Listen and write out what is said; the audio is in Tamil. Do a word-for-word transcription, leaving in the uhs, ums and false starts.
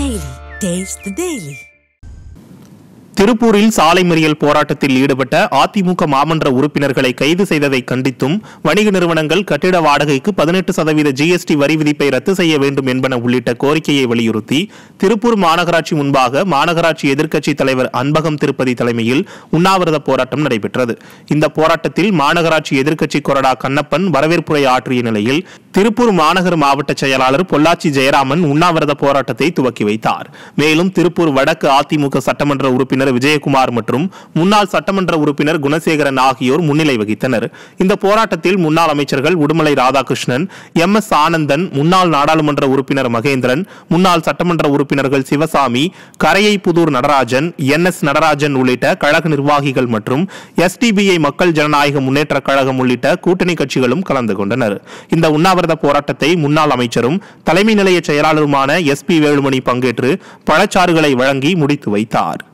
Daily. Taste the Daily. திருப்பூரில் சாலை மறியல் போராட்டத்தில் ஈடுபட்ட அதிமுக மாமன்ற உறுப்பினர்களை கைது செய்ததை கண்டித்தும் வணிக நிறுவனங்கள் கட்டிட வாடகைக்கு பதினெட்டு சதவீத ஜிஎஸ்டி வரி விதிப்பை ரத்து செய்ய வேண்டும் என்பன உள்ளிட்ட கோரிக்கையை வலியுறுத்தி திருப்பூர் மாநகராட்சி முன்பாக மாநகராட்சி எதிர்க்கட்சித் தலைவர் அன்பகம் திருப்பதி தலைமையில் உண்ணாவிரத போராட்டம் நடைபெற்றது. இந்த போராட்டத்தில் மாநகராட்சி எதிர்க்கட்சி கொறடா கண்ணப்பன் வரவேற்புரை ஆற்றிய நிலையில் திருப்பூர் மாநகர் மாவட்ட செயலாளர் பொள்ளாச்சி ஜெயராமன் உண்ணாவிரத போராட்டத்தை துவக்கி வைத்தார். மேலும் திருப்பூர் வடக்கு அதிமுக சட்டமன்ற உறுப்பினர் விஜயகுமார் மற்றும் முன்னாள் சட்டமன்ற உறுப்பினர் குணசேகரன் ஆகியோர் முன்னிலை வகித்தனர். இந்த போராட்டத்தில் முன்னாள் அமைச்சர்கள் உடுமலை ராதாகிருஷ்ணன், எம் எஸ் ஆனந்தன், முன்னாள் நாடாளுமன்ற உறுப்பினர் மகேந்திரன், முன்னாள் சட்டமன்ற உறுப்பினர்கள் சிவசாமி, கரையை புதூர் நடராஜன், என் எஸ் நடராஜன் உள்ளிட்ட கழக நிர்வாகிகள் மற்றும் எஸ் டி பி ஐ மக்கள் ஜனநாயக முன்னேற்ற கழகம் உள்ளிட்ட கூட்டணி கட்சிகளும் கலந்து கொண்டனர். இந்த உண்ணாவிரத போராட்டத்தை முன்னாள் அமைச்சரும் தலைமை நிலைய செயலாளருமான எஸ் பி வேலுமணி பங்கேற்று பழச்சாறுகளை வழங்கி முடித்து வைத்தார்.